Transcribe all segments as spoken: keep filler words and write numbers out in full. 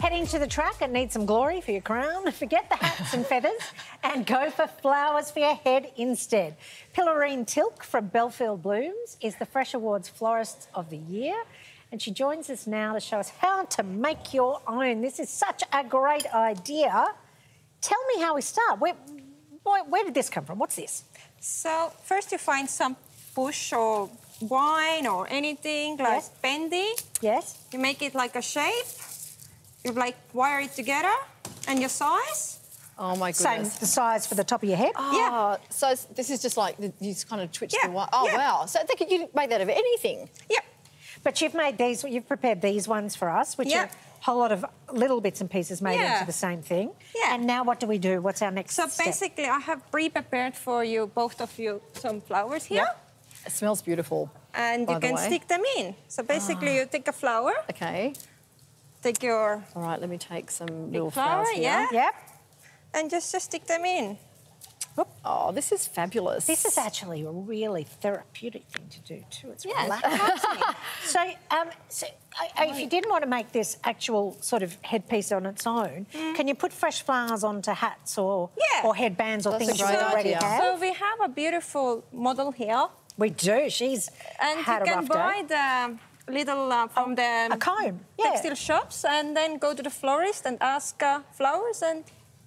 heading to the track and need some glory for your crown? Forget the hats and feathers and go for flowers for your head instead. Pillarine Tilk from Belfield Blooms is the Fresh Awards Florist of the Year, and she joins us now to show us how to make your own. This is such a great idea. Tell me how we start. Where, where, where did this come from? What's this? So first you find some bush or vine or anything like Yes. bendy. Yes. You make it like a shape. You like wire it together and your size. Oh my Same goodness. the size for the top of your head. Oh, Yeah. So it's- this is just like the- you just kind of twitch Yeah, the wire. Oh yeah. wow. So I think you can make that of anything. Yep. But you've made these, you've prepared these ones for us, which Yeah. are a whole lot of little bits and pieces made Yeah. into the same thing. Yeah. And now what do we do? What's our next So step? basically I have pre-prepared for you, both of you, some flowers here. Yep. It smells beautiful. And by you the can way. stick them in. So basically you take a flower, Okay. take your... All right. Let me take some little flower, flowers here. yeah. Yep. and just, just stick them in. Oh, this is fabulous. This is actually a really therapeutic thing to do too. It's Yeah, relaxing. so, um, so I, I, if you didn't want to make this actual sort of headpiece on its own, can you put fresh flowers onto hats or Yeah. or headbands or That's things a you great already idea. have? So we have a beautiful model here. We do. She's And had you a can rough buy day. the little uh, from the A comb. Yeah. textile shops and then go to the florist and ask uh, flowers and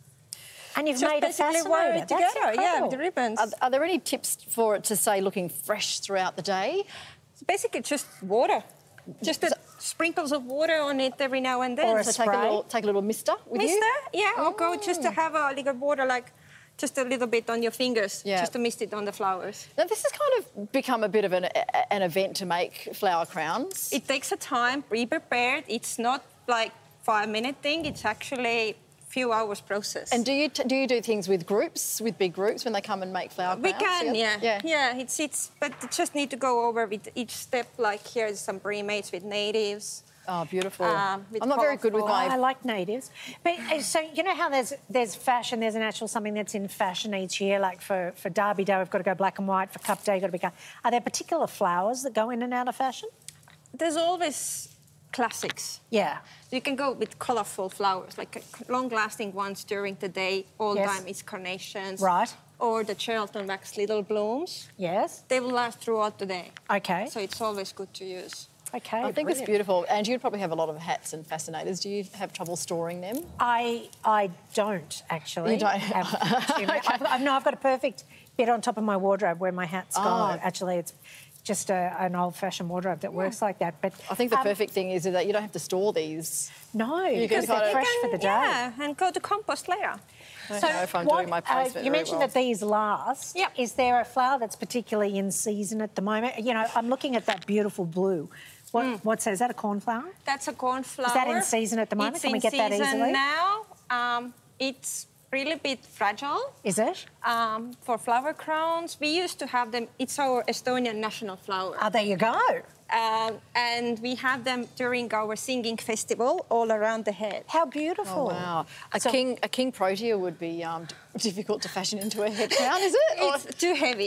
And you've just made it basically wire fascinating. it together. Yeah, with the ribbons. Are, are there any tips for it to say looking fresh throughout the day? It's basically just water. Just the sprinkles of water on it every now and then. Or a So take a spray? little, take a little mister with Mister, you. yeah, or go just to have a little water, like just a little bit on your fingers, Yeah. just to mist it on the flowers. Now this has kind of become a bit of an, a- an event to make flower crowns. It takes a time, pre-prepared. It's not like five-minute thing. It's actually few hours process. And do you t- do you do things with groups, with big groups when they come and make flower crowns? we can, yeah. Yeah. yeah. It's it's, but you just need to go over with each step. Like here's some pre-mates with natives. Oh, beautiful. Um, with I'm not very good with colourful- my... I like natives. But uh, so you know how there's there's fashion, there's an actual something that's in fashion each year, like for, for Derby Day we've got to go black and white, for Cup Day you've got to be colour. Are there particular flowers that go in and out of fashion? There's always classics. Yeah. You can go with colourful flowers, like uh, long-lasting ones during the day. All Yes. time is carnations. Right. Or the Charlton wax little blooms. Yes. They will last throughout the day. Okay. So it's always good to use. Okay. I think it's brilliant. beautiful. And you'd probably have a lot of hats and fascinators. Do you have trouble storing them? I I don't actually. You don't? Have too many. I've, I've, no, I've got a perfect bit on top of my wardrobe where my hats go. Oh. Actually, it's just a, an old-fashioned wardrobe that works like that. But I think the um, perfect thing is that you don't have to store these. No, can because kind they're of- fresh for the day. Yeah, and go to compost later. I don't know if I'm doing my placement uh, you very mentioned well. that these last. Yep. Is there a flower that's particularly in season at the moment? You know, I'm looking at that beautiful blue. What, What's that? Is that a cornflower? That's a cornflower. Is that in season at the moment? It's Can we in get that season easily? now. Um, it's really bit fragile. Is it? Um, for flower crowns, we used to have them. It's our Estonian national flower. Oh, there you go. Um, and we have them during our singing festival all around the head. How beautiful. Oh, wow. A So- king a king protea would be um, d- difficult to fashion into a head crown, is it? Or- It's too heavy.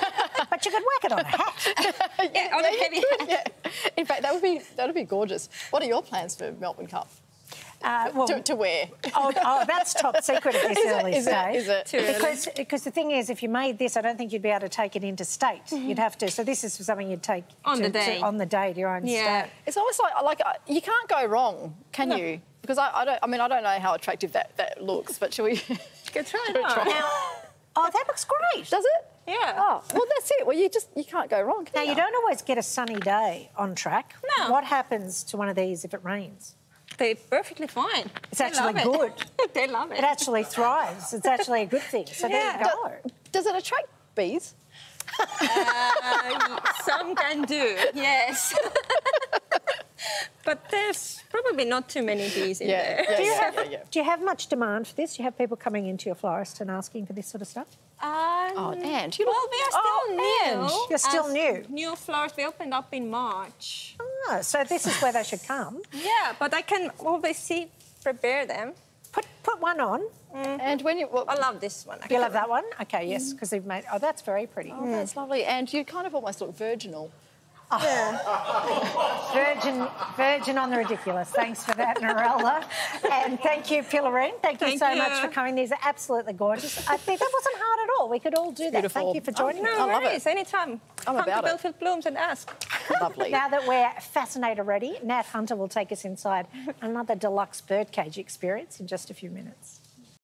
But you could whack it on a hat. yeah, on a heavy hat. yeah. In fact, that would be that would be gorgeous. What are your plans for Melbourne Cup? Uh, well, To, to wear? oh, oh, that's top secret at this Is it? early Is it? stage. Is it? Too early. Because because the thing is, if you made this, I don't think you'd be able to take it interstate. You'd have to. So this is something you'd take On to, the day. to, on the day to your own Yeah. state. It's almost like like uh, you can't go wrong, can No. you? Because I, I don't. I mean, I don't know how attractive that, that looks, but shall we? Go try Shall we it out. try? Now, oh, that looks great. Does it? Yeah. Oh, well, that's it. Well, you just you can't go wrong. Can Now you? you don't always get a sunny day on track. No. What happens to one of these if it rains? They're perfectly fine. It's They actually love it. good. They love it. It actually thrives. It's actually a good thing. So there Yeah. you go. Does it attract bees? Uh, some can do, yes. But there's probably not too many bees in Yeah, there. yeah, Do you yeah, have yeah, yeah. Do you have much demand for this? Do you have people coming into your florist and asking for this sort of stuff? Um, Oh, Ange, you look... well, we are still Oh, new. Ange. You're still As new. New flowers. We opened up in March. Ah, so this is where they should come. Yeah, but I can always see prepare them. Put put one on. And when you... Well, I love this one. You love that one? Okay, yes, because they've made. Oh, that's very pretty. oh, that's lovely. And you kind of almost look virginal. Virgin, virgin on the ridiculous. Thanks for that, Narella. And thank you, Pillarine. Thank you Thank so you. much for coming. These are absolutely gorgeous. I think that wasn't hard at all. We could all do that. Beautiful. Thank you for joining No us. I love worries, it. anytime. I'm Come about to it. Belfield Blooms and ask. Lovely. Now that we're fascinator ready, Nat Hunter will take us inside another deluxe birdcage experience in just a few minutes.